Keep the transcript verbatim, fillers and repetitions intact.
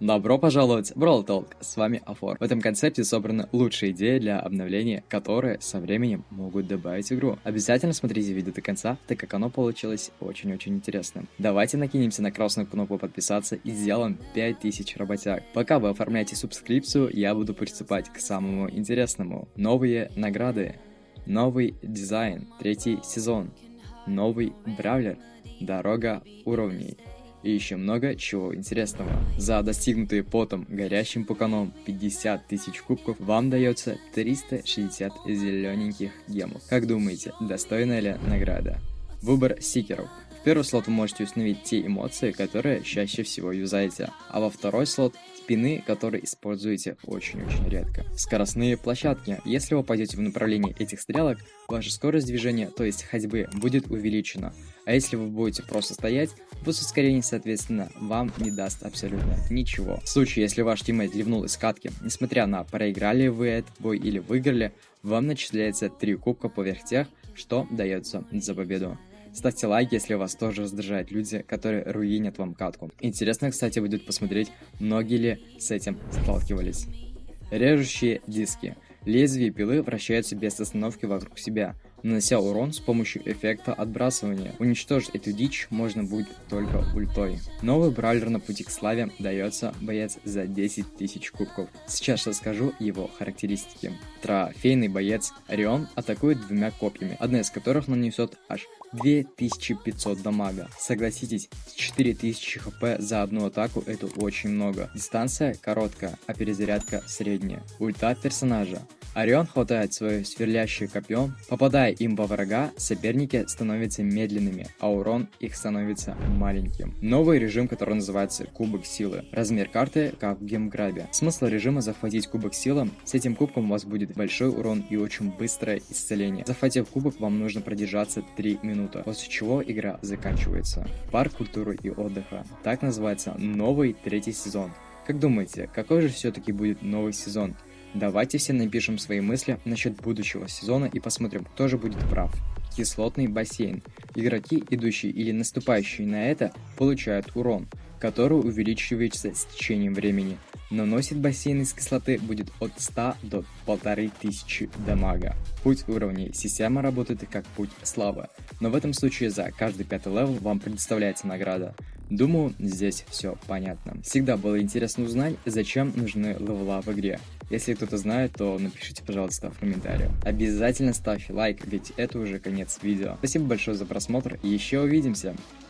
Добро пожаловать в Brawl Talk, с вами Афор. В этом концепте собраны лучшие идеи для обновления, которые со временем могут добавить игру. Обязательно смотрите видео до конца, так как оно получилось очень-очень интересным. Давайте накинемся на красную кнопку подписаться и сделаем пять тысяч работяг. Пока вы оформляете субскрипцию, я буду приступать к самому интересному. Новые награды, новый дизайн, третий сезон, новый бравлер, дорога уровней. И еще много чего интересного. За достигнутые потом горящим пуканом пятьдесят тысяч кубков вам дается триста шестьдесят зелененьких гемов. Как думаете, достойная ли награда? Выбор стикеров. В первый слот вы можете установить те эмоции, которые чаще всего юзаете, а во второй слот спины, которые используете очень-очень редко. Скоростные площадки. Если вы пойдете в направлении этих стрелок, ваша скорость движения, то есть ходьбы, будет увеличена. А если вы будете просто стоять, то ускорение, соответственно, вам не даст абсолютно ничего. В случае, если ваш тиммейт ливнул из катки, несмотря на проиграли вы этот бой или выиграли, вам начисляется три кубка поверх тех, что дается за победу. Ставьте лайк, если вас тоже раздражают люди, которые руинят вам катку. Интересно, кстати, будет посмотреть, многие ли с этим сталкивались. Режущие диски. Лезвие пилы вращаются без остановки вокруг себя, нанося урон с помощью эффекта отбрасывания. Уничтожить эту дичь можно будет только ультой. Новый бравлер на пути к славе дается боец за десять тысяч кубков. Сейчас расскажу его характеристики. Трофейный боец Орион атакует двумя копьями, одна из которых нанесет аж две тысячи пятьсот дамага. Согласитесь, четыре тысячи хп за одну атаку это очень много. Дистанция короткая, а перезарядка средняя. Ульта персонажа. Орион хватает свое сверлящее копье, попадая им во врага, соперники становятся медленными, а урон их становится маленьким. Новый режим, который называется Кубок Силы. Размер карты, как в геймграбе. Смысл режима захватить Кубок Силы. С этим кубком у вас будет большой урон и очень быстрое исцеление. Захватив кубок, вам нужно продержаться три минуты, после чего игра заканчивается. Парк культуры и отдыха. Так называется новый третий сезон. Как думаете, какой же все-таки будет новый сезон? Давайте все напишем свои мысли насчет будущего сезона и посмотрим, кто же будет прав. Кислотный бассейн. Игроки, идущие или наступающие на это, получают урон, который увеличивается с течением времени. Наносит бассейн из кислоты будет от ста до полторы тысячи дамага. Путь уровней. Система работает как путь славы, но в этом случае за каждый пятый левел вам предоставляется награда. Думаю, здесь все понятно. Всегда было интересно узнать, зачем нужны левела в игре. Если кто-то знает, то напишите, пожалуйста, в комментариях. Обязательно ставьте лайк, ведь это уже конец видео. Спасибо большое за просмотр и еще увидимся.